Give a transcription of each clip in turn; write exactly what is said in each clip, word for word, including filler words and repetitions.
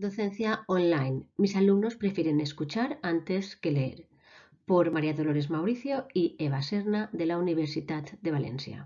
Docencia online. Mis alumnos prefieren escuchar antes que leer. Por María Dolores Mauricio y Eva Serna de la Universitat de Valencia.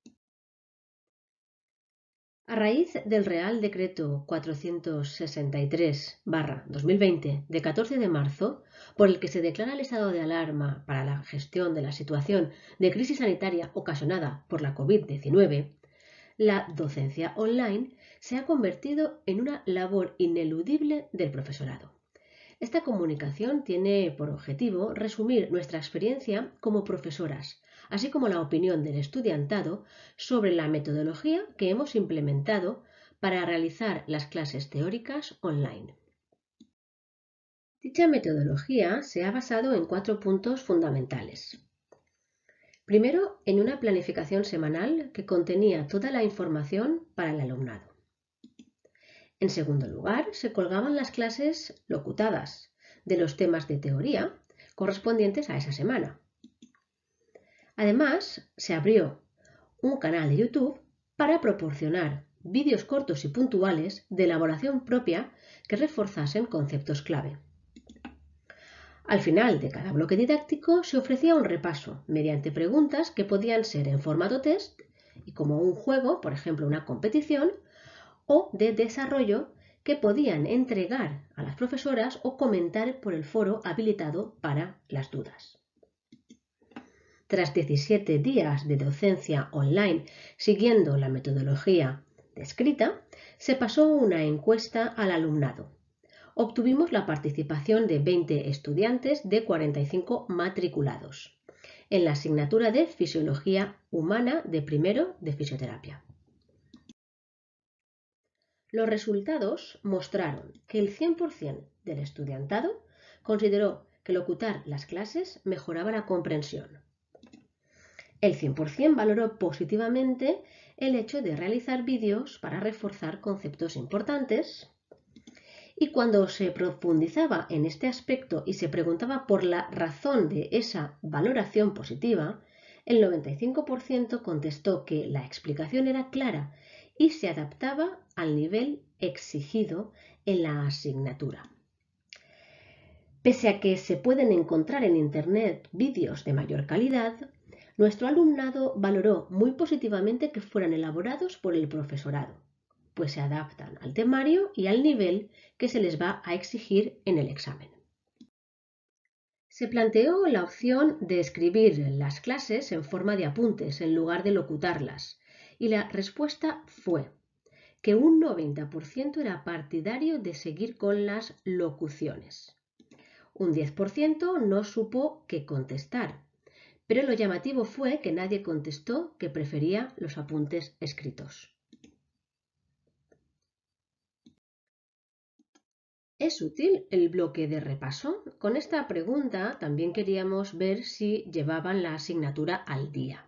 A raíz del Real Decreto cuatrocientos sesenta y tres barra dos mil veinte de catorce de marzo, por el que se declara el estado de alarma para la gestión de la situación de crisis sanitaria ocasionada por la COVID diecinueve, la docencia online se ha convertido en una labor ineludible del profesorado. Esta comunicación tiene por objetivo resumir nuestra experiencia como profesoras, así como la opinión del estudiantado sobre la metodología que hemos implementado para realizar las clases teóricas online. Dicha metodología se ha basado en cuatro puntos fundamentales. Primero, en una planificación semanal que contenía toda la información para el alumnado. En segundo lugar, se colgaban las clases locutadas de los temas de teoría correspondientes a esa semana. Además, se abrió un canal de YouTube para proporcionar vídeos cortos y puntuales de elaboración propia que reforzasen conceptos clave. Al final de cada bloque didáctico se ofrecía un repaso mediante preguntas que podían ser en formato test y como un juego, por ejemplo una competición, o de desarrollo que podían entregar a las profesoras o comentar por el foro habilitado para las dudas. Tras diecisiete días de docencia online siguiendo la metodología descrita, se pasó una encuesta al alumnado. Obtuvimos la participación de veinte estudiantes de cuarenta y cinco matriculados en la asignatura de Fisiología Humana de primero de Fisioterapia. Los resultados mostraron que el cien por cien del estudiantado consideró que locutar las clases mejoraba la comprensión. El cien por cien valoró positivamente el hecho de realizar vídeos para reforzar conceptos importantes. Y cuando se profundizaba en este aspecto y se preguntaba por la razón de esa valoración positiva, el noventa y cinco por ciento contestó que la explicación era clara y se adaptaba al nivel exigido en la asignatura. Pese a que se pueden encontrar en Internet vídeos de mayor calidad, nuestro alumnado valoró muy positivamente que fueran elaborados por el profesorado, pues se adaptan al temario y al nivel que se les va a exigir en el examen. Se planteó la opción de escribir las clases en forma de apuntes en lugar de locutarlas, y la respuesta fue que un noventa por ciento era partidario de seguir con las locuciones. Un diez por ciento no supo qué contestar, pero lo llamativo fue que nadie contestó que prefería los apuntes escritos. ¿Es útil el bloque de repaso? Con esta pregunta también queríamos ver si llevaban la asignatura al día.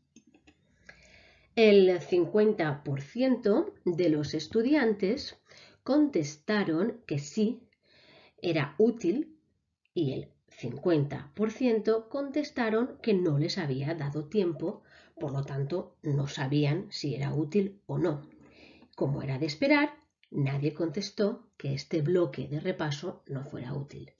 El cincuenta por ciento de los estudiantes contestaron que sí, era útil, y el cincuenta por ciento contestaron que no les había dado tiempo, por lo tanto no sabían si era útil o no. Como era de esperar, nadie contestó que este bloque de repaso no fuera útil.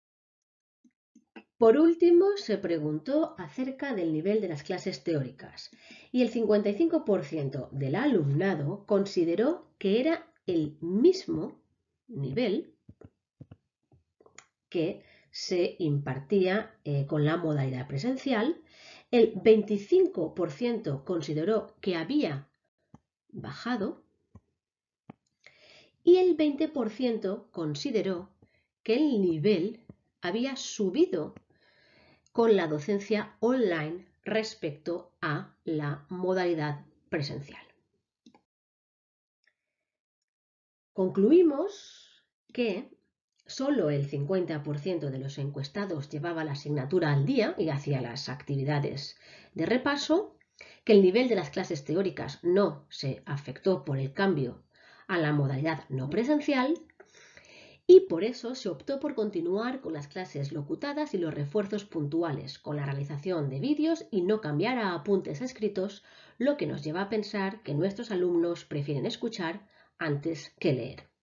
Por último, se preguntó acerca del nivel de las clases teóricas y el cincuenta y cinco por ciento del alumnado consideró que era el mismo nivel que se impartía eh, con la modalidad presencial. El veinticinco por ciento consideró que había bajado y el veinte por ciento consideró que el nivel había subido con la docencia online respecto a la modalidad presencial. Concluimos que solo el cincuenta por ciento de los encuestados llevaba la asignatura al día y hacía las actividades de repaso, que el nivel de las clases teóricas no se afectó por el cambio a la modalidad no presencial y por eso se optó por continuar con las clases locutadas y los refuerzos puntuales, con la realización de vídeos y no cambiar a apuntes escritos, lo que nos lleva a pensar que nuestros alumnos prefieren escuchar antes que leer.